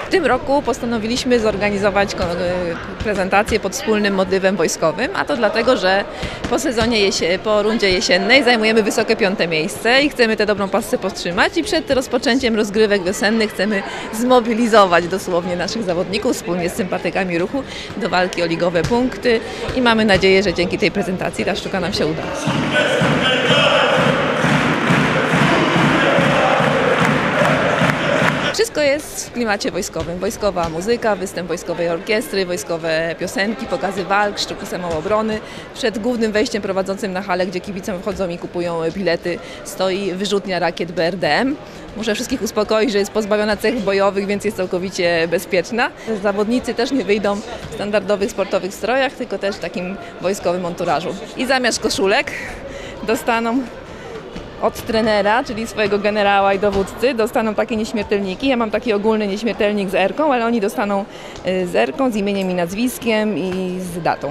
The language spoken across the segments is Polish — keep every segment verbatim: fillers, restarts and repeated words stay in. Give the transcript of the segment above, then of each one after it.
W tym roku postanowiliśmy zorganizować prezentację pod wspólnym motywem wojskowym, a to dlatego, że po sezonie jesie, po rundzie jesiennej zajmujemy wysokie piąte miejsce i chcemy tę dobrą pasę podtrzymać i przed rozpoczęciem rozgrywek wiosennych chcemy zmobilizować dosłownie naszych zawodników wspólnie z sympatykami ruchu do walki o ligowe punkty i mamy nadzieję, że dzięki tej prezentacji ta sztuka nam się uda. Wszystko jest w klimacie wojskowym. Wojskowa muzyka, występ wojskowej orkiestry, wojskowe piosenki, pokazy walk, sztuki samoobrony. Przed głównym wejściem prowadzącym na halę, gdzie kibice wchodzą i kupują bilety, stoi wyrzutnia rakiet B R D M. Muszę wszystkich uspokoić, że jest pozbawiona cech bojowych, więc jest całkowicie bezpieczna. Zawodnicy też nie wyjdą w standardowych sportowych strojach, tylko też w takim wojskowym monturażu. I zamiast koszulek dostaną od trenera, czyli swojego generała i dowódcy, dostaną takie nieśmiertelniki. Ja mam taki ogólny nieśmiertelnik z erką, ale oni dostaną z erką, z imieniem i nazwiskiem i z datą.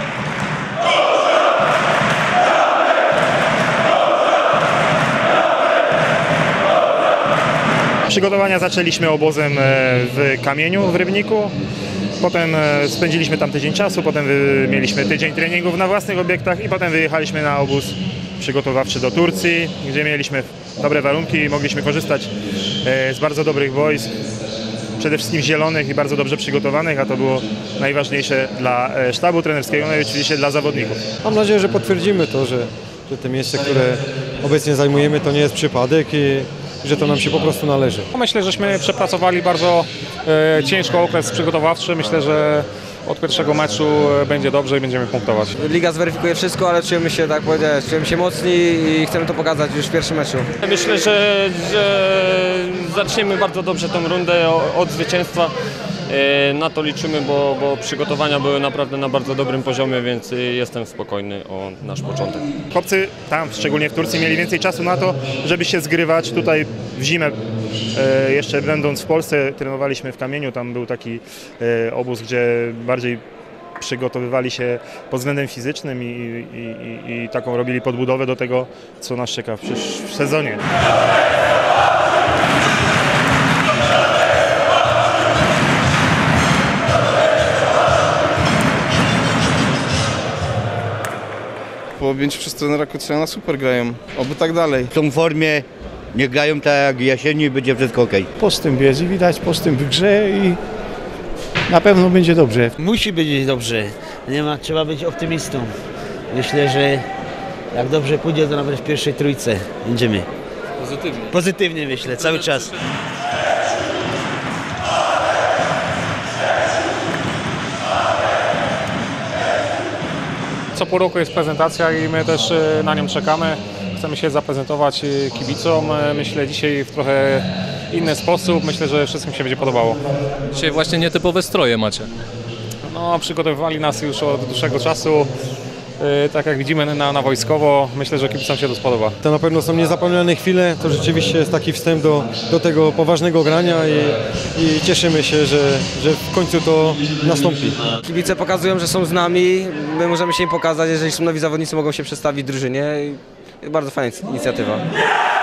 Przygotowania zaczęliśmy obozem w Kamieniu, w Rybniku. Potem spędziliśmy tam tydzień czasu, potem mieliśmy tydzień treningów na własnych obiektach i potem wyjechaliśmy na obóz przygotowawczy do Turcji, gdzie mieliśmy dobre warunki i mogliśmy korzystać z bardzo dobrych wojsk, przede wszystkim zielonych i bardzo dobrze przygotowanych, a to było najważniejsze dla sztabu trenerskiego, no i oczywiście dla zawodników. Mam nadzieję, że potwierdzimy to, że, że te miejsce, które obecnie zajmujemy, to nie jest przypadek i że to nam się po prostu należy. Myślę, żeśmy przepracowali bardzo e, ciężko okres przygotowawczy. Myślę, że od pierwszego meczu będzie dobrze i będziemy punktować. Liga zweryfikuje wszystko, ale czujemy się, tak powiedziałeś, czujemy się mocni i chcemy to pokazać już w pierwszym meczu. Myślę, że, że zaczniemy bardzo dobrze tą rundę od zwycięstwa. Na to liczymy, bo, bo przygotowania były naprawdę na bardzo dobrym poziomie, więc jestem spokojny o nasz początek. Chłopcy tam, szczególnie w Turcji, mieli więcej czasu na to, żeby się zgrywać. Tutaj w zimę, e, jeszcze będąc w Polsce, trenowaliśmy w Kamieniu. Tam był taki e, obóz, gdzie bardziej przygotowywali się pod względem fizycznym i, i, i, i taką robili podbudowę do tego, co nas czeka w, w sezonie. Po objęciu przez trenera Kocjana super grają, oby tak dalej. Są w formie, nie grają tak jak jesieni i będzie wszystko ok. Postęp jest i widać postęp w grze i na pewno będzie dobrze. Musi być dobrze, nie ma, trzeba być optymistą. Myślę, że jak dobrze pójdzie, to nawet w pierwszej trójce będziemy. Pozytywnie. Pozytywnie myślę, cały czas. Co pół roku jest prezentacja i my też na nią czekamy. Chcemy się zaprezentować kibicom. Myślę dzisiaj w trochę inny sposób. Myślę, że wszystkim się będzie podobało. Dzisiaj właśnie nietypowe stroje macie. No, przygotowywali nas już od dłuższego czasu. Tak jak widzimy na, na wojskowo, myślę, że kibicom się to spodoba. To na pewno są niezapomniane chwile, to rzeczywiście jest taki wstęp do, do tego poważnego grania i, i cieszymy się, że, że w końcu to nastąpi. Kibice pokazują, że są z nami, my możemy się im pokazać, jeżeli są nowi zawodnicy, mogą się przedstawić drużynie. Bardzo fajna inicjatywa.